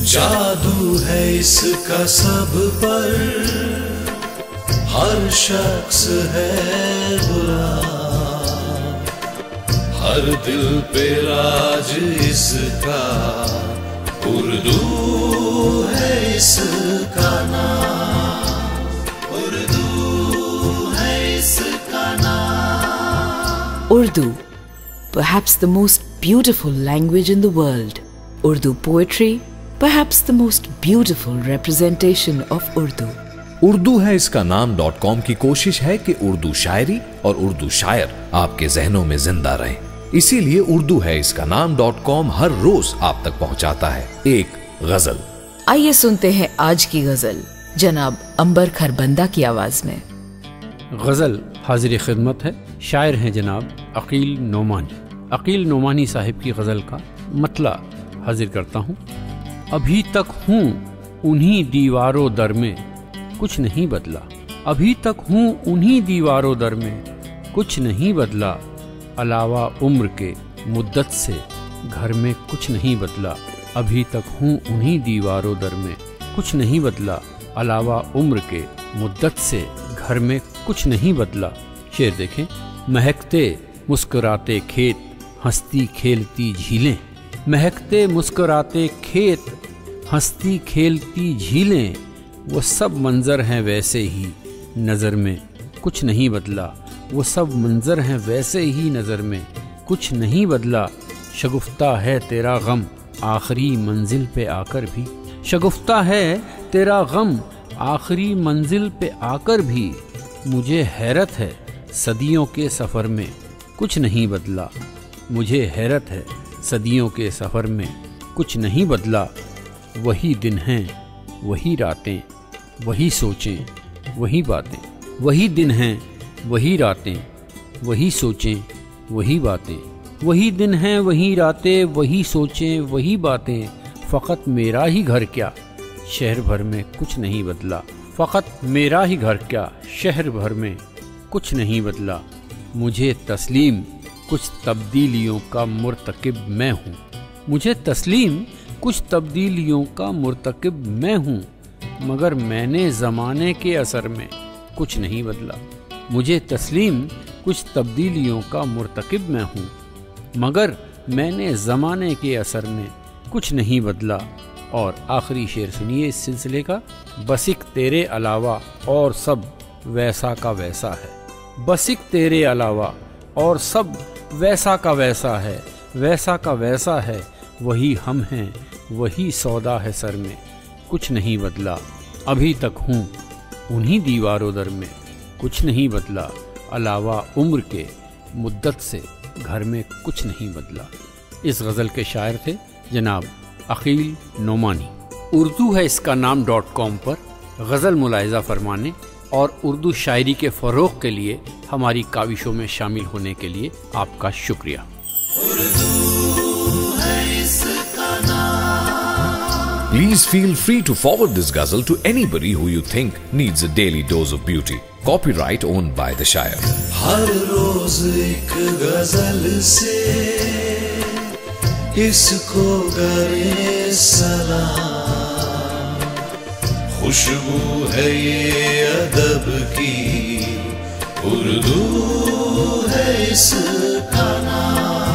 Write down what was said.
جادو ہے اس کا سب پر، ہر شخص ہے برا، ہر دل پہ راج اس کا، اردو ہے اس کا نام، اردو ہے اس کا نام۔ Urdu, perhaps the most beautiful language in the world. Urdu poetry, perhaps the most beautiful representation of Urdu. Urdu ہے اس کا نام .com کی کوشش ہے کہ اردو شاعری اور اردو شاعر آپ کے ذہنوں میں زندہ رہیں، اسی لیے اردو ہے اس کا نام .com ہر روز آپ تک پہنچاتا ہے ایک غزل۔ آئیے سنتے ہیں آج کی غزل جناب عنبر کھربندہ کی آواز میں۔ غزل حاضر خدمت ہے، شاعر ہیں جناب عقیل نعمانی۔ عقیل نعمانی صاحب کی غزل کا مطلع حاضر کرتا ہوں۔ ابھی تک ہوں انہی دیواروں در میں کچھ نہیں بدلا، ابھی تک ہوں انہی دیواروں در میں کچھ نہیں بدلا، علاوہ عمر کے مدت سے گھر میں کچھ نہیں بدلا، ابھی تک ہوں انہی دیواروں در میں کچھ نہیں بدلا، علاوہ عمر کے مدت سے گھر میں کچھ نہیں بدلا۔ شعر دیکھیں۔ مہکتے مسکراتے کھیت ہنستی کھیلتی جھیلیں، مہکتے مسکراتے کھیت ہنستی کھیلتی جھیلیں، وہ سب منظر ہیں ویسے ہی نظر میں کچھ نہیں بدلا، وہ سب منظر ہیں ویسے ہی نظر میں کچھ نہیں بدلا، شگفتہ ہے تیرا غم آخری منزل پہ آ کر بھی، شگفتہ ہے تیرا غم آخری منزل پہ آ کر بھی، مجھے حیرت ہے صدیوں کے سفر میں کچھ نہیں بدلا، مجھے حیرت ہے صدیوں کے سفر میں کچھ نہیں بدلا، وہی دن ہیں وہی راتیں وہی سوچیں وہی باتیں، وہی دن ہیں وہی راتیں وہی سوچیں وہی باتیں، وہی دن ہیں وہی راتیں وہی سوچیں وہی باتیں، فقط میرا ہی گھر کیا شہر بھر میں کچھ نہیں بدلا، فقط میرا ہی گھر کیا شہر بھر میں کچھ نہیں بدلا، مجھے تسلیم کچھ تبدیلیوں کا مرتکب میں ہوں، مجھے تسلیم کچھ تبدیلیوں کا مرتکب میں ہوں، مگر میں نے زمانے کے اثر میں کچھ نہیں بدلا، مجھے تسلیم کچھ تبدیلیوں کا مرتکب میں ہوں، مگر میں نے زمانے کے اثر میں کچھ نہیں بدلا۔ اور آخری شعر سنیے اس سلسلے کا۔ بس ایک تیرے علاوہ اور سب ویسا کا ویسا ہے، بس ایک تیرے علاوہ اور سب ویسا کا ویسا ہے، ویسا کا ویسا ہے، وہی ہم ہیں وہی سودا ہے سر میں کچھ نہیں بدلا، ابھی تک ہوں انہی دیواروں در میں کچھ نہیں بدلا، علاوہ عمر کے مدت سے گھر میں کچھ نہیں بدلا۔ اس غزل کے شاعر تھے جناب عقیل نعمانی۔ اردو ہے اس کا نام .com پر غزل ملاحظہ فرمانے اور اردو شاعری کے فروغ کے لیے ہماری کاوشوں میں شامل ہونے کے لیے آپ کا شکریہ۔ Please feel free to forward this ghazal to anybody who you think needs a daily dose of beauty. Copyright owned by the Shire. ہر روز ایک غزل سے اس کو کرے سلام، خوشبو ہے یہ ادب کی، اردو ہے اس کا نام۔